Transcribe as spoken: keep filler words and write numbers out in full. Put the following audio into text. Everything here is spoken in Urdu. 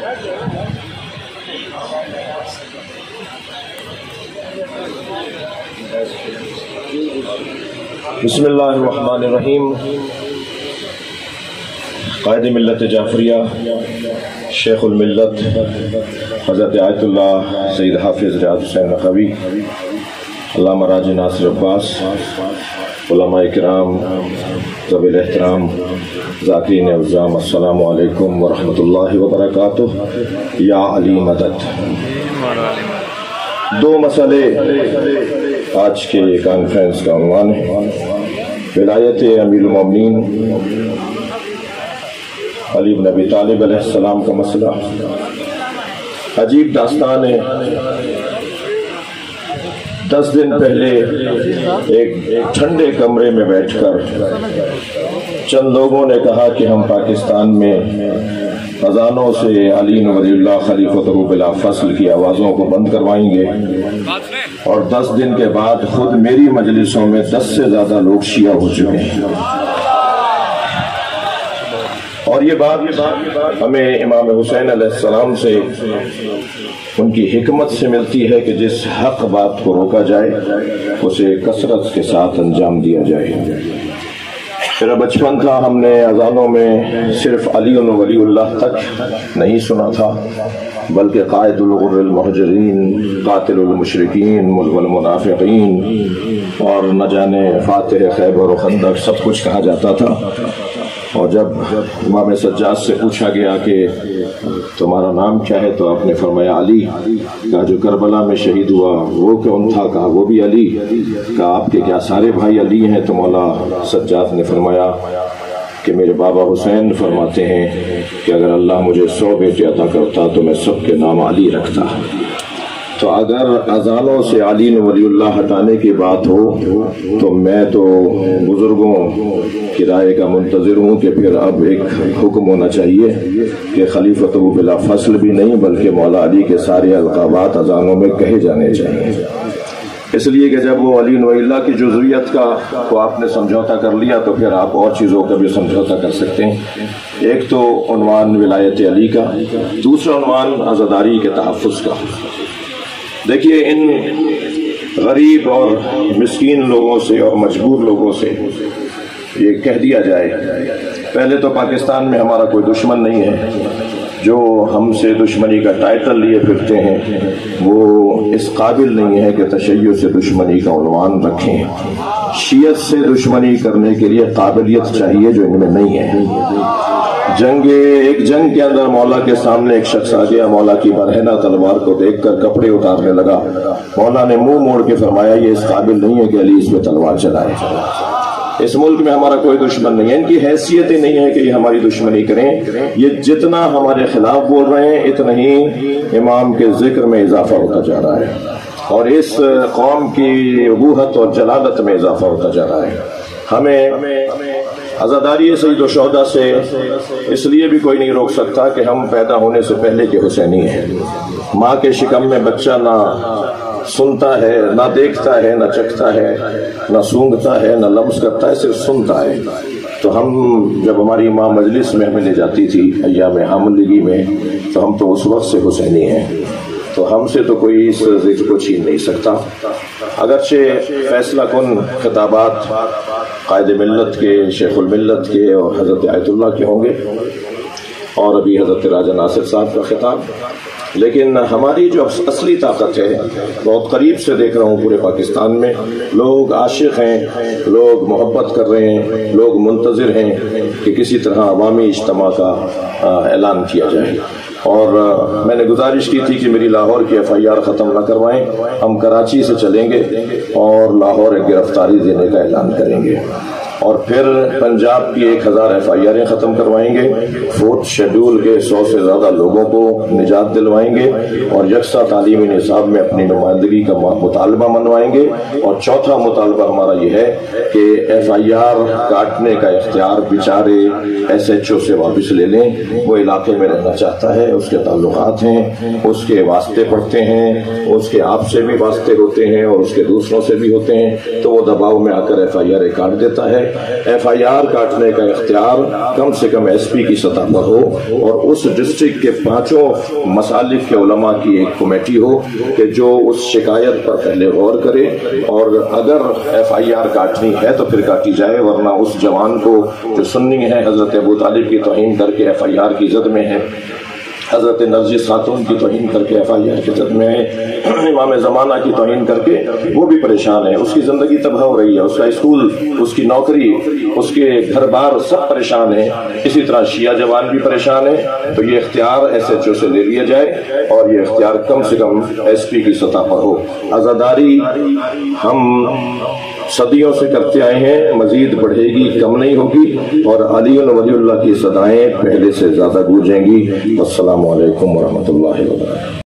بسم اللہ الرحمن الرحیم۔ قائد ملت جعفریہ شیخ الملت حضرت آیت اللہ سید حافظ ریاض حسین نقوی، علامہ راجی ناصر عباس، علماء کرام، ذوی الاحترام، ذاکرین عظام، السلام علیکم ورحمۃ اللہ وبرکاتہ۔ یا علی مدد۔ دو مسئلے آج کے کانفرنس کا عنوان ہے۔ ولایت امیر المومنین علی بن ابی طالب علیہ السلام کا مسئلہ۔ عجیب داستان ہے، دس دن پہلے ایک ٹھنڈے کمرے میں بیٹھ کر چند لوگوں نے کہا کہ ہم پاکستان میں اذانوں سے علی ولی اللہ خلیفۃ بلا فصل کی آوازوں کو بند کروائیں گے، اور دس دن کے بعد خود میری مجلسوں میں دس سے زیادہ لوگ شیعہ ہو چکے ہیں۔ اور یہ بات ہمیں امام حسین علیہ السلام سے، ان کی حکمت سے ملتی ہے کہ جس حق بات کو روکا جائے اسے کثرت کے ساتھ انجام دیا جائے۔ میرا بچپن تھا، ہم نے اذانوں میں صرف علی ولی اللہ تک نہیں سنا تھا، بلکہ قائد الغر المہجرین، قاتل المشرکین والمنافقین، اور نہ جانے فاتح خیبر و خندق، سب کچھ کہا جاتا تھا۔ اور جب امام سجاد سے پوچھا گیا کہ تمہارا نام کیا ہے تو آپ نے فرمایا علی۔ کہا جو کربلا میں شہید ہوا وہ کون تھا؟ کہا وہ بھی علی۔ کہا آپ کے کیا سارے بھائی علی ہیں؟ تو مولا سجاد نے فرمایا کہ میرے بابا حسین فرماتے ہیں کہ اگر اللہ مجھے سو بیٹے عطا کرتا تو میں سب کے نام علی رکھتا۔ تو اگر اذانوں سے علی ولی اللہ ہٹانے کی بات ہو تو میں تو بزرگوں کی رائے کا منتظر ہوں کہ پھر اب ایک حکم ہونا چاہیے کہ خلیفۃ بلا فصل بھی نہیں بلکہ مولا علی کے سارے القابات اذانوں میں کہے جانے چاہیے، اس لیے کہ جب وہ علی ولی اللہ کی جزویت کا کو آپ نے سمجھوتا کر لیا تو پھر آپ اور چیزوں کا بھی سمجھوتا کر سکتے ہیں۔ ایک تو عنوان ولایت علی کا، دوسرا عنوان عزاداری کے تحفظ کا۔ دیکھیے، ان غریب اور مسکین لوگوں سے اور مجبور لوگوں سے یہ کہہ دیا جائے، پہلے تو پاکستان میں ہمارا کوئی دشمن نہیں ہے، جو ہم سے دشمنی کا ٹائٹل لیے پھرتے ہیں وہ اس قابل نہیں ہے کہ تشیع سے دشمنی کا عنوان رکھیں۔ شیعت سے دشمنی کرنے کے لیے قابلیت چاہیے جو ان میں نہیں ہے۔ جنگ ایک جنگ کے اندر مولا کے سامنے ایک شخص آ گیا، مولا کی برہنہ تلوار کو دیکھ کر کپڑے اتارنے لگا۔ مولا نے منہ موڑ کے فرمایا یہ اس قابل نہیں ہے کہ علی اس پہ تلوار چلائے۔ اس ملک میں ہمارا کوئی دشمن نہیں ہے، ان کی حیثیت ہی نہیں ہے کہ یہ ہماری دشمنی کریں۔ یہ جتنا ہمارے خلاف بول رہے ہیں اتنا ہی امام کے ذکر میں اضافہ ہوتا جا رہا ہے، اور اس قوم کی ابوہت اور جلالت میں اضافہ ہوتا جا رہا ہے۔ ہمیں عزاداری سید الشہداء سے اس لیے بھی کوئی نہیں روک سکتا کہ ہم پیدا ہونے سے پہلے کے حسینی ہیں۔ ماں کے شکم میں بچہ نہ سنتا ہے، نہ دیکھتا ہے، نہ چکھتا ہے، نہ سونگتا ہے، نہ لمس کرتا ہے، صرف سنتا ہے۔ تو ہم جب ہماری ماں مجلس میں ہمیں لے جاتی تھی ایام حاملگی میں تو ہم تو اس وقت سے حسینی ہیں، تو ہم سے تو کوئی اس ذکر کو چھین نہیں سکتا۔ اگرچہ فیصلہ کن خطابات قائد ملت کے، شیخ الملت کے اور حضرت آیت اللہ کے ہوں گے، اور ابھی حضرت راجہ ناصر صاحب کا خطاب، لیکن ہماری جو اصلی طاقت ہے بہت قریب سے دیکھ رہا ہوں پورے پاکستان میں، لوگ عاشق ہیں، لوگ محبت کر رہے ہیں، لوگ منتظر ہیں کہ کسی طرح عوامی اجتماع کا اعلان کیا جائے۔ اور میں نے گزارش کی تھی کہ میری لاہور کی ایف آئی آر ختم نہ کروائیں، ہم کراچی سے چلیں گے اور لاہور ایک گرفتاری دینے کا اعلان کریں گے، اور پھر پنجاب کی ایک ہزار ایف آئی آریں ختم کروائیں گے، فورتھ شیڈول کے سو سے زیادہ لوگوں کو نجات دلوائیں گے، اور یکساں تعلیمی نصاب میں اپنی نمائندگی کا مطالبہ منوائیں گے۔ اور چوتھا مطالبہ ہمارا یہ ہے کہ ایف آئی آر کاٹنے کا اختیار بیچارے ایس ایچ او سے واپس لے لیں، وہ علاقے میں رہنا چاہتا ہے، اس کے تعلقات ہیں، اس کے واسطے پڑھتے ہیں، اس کے آپ سے بھی واسطے ہوتے ہیں اور اس کے دوسروں سے بھی ہوتے ہیں، تو وہ دباؤ میں آ کر ایف آئی آر کاٹ دیتا ہے، ایف آئی آر کاٹنے کا اختیار کم سے کم ایس پی کی سطح پر ہو اور اس ڈسٹرکٹ کے پانچوں مسالک کے علماء کی ایک کمیٹی ہو کہ جو اس شکایت پر پہلے غور کرے، اور اگر ایف آئی آر کاٹنی ہے تو پھر کاٹی جائے، ورنہ اس جوان کو جو سنی ہے حضرت ابو طالب کی توہین کر کے ایف آئی آر کی زد میں ہے، حضرت نرجس خاتون کی توہین کر کے ایف آئی آر کی زد میں ہے، امام زمانہ کی توہین کر کے وہ بھی پریشان ہے، اس کی زندگی تباہ ہو رہی ہے، اس کا اسکول، اس کی نوکری، اس کے گھر بار سب پریشان ہیں، اسی طرح شیعہ جوان بھی پریشان ہیں۔ تو یہ اختیار ایس ایچ او سے لے لیا جائے اور یہ اختیار کم سے کم ایس پی کی سطح پر ہو۔ عزاداری ہم صدیوں سے کرتے آئے ہیں، مزید بڑھے گی، کم نہیں ہوگی، اور علی ولی اللہ کی صدائیں پہلے سے زیادہ گونجیں گی۔ السلام علیکم ورحمۃ اللہ وبرکاتہ۔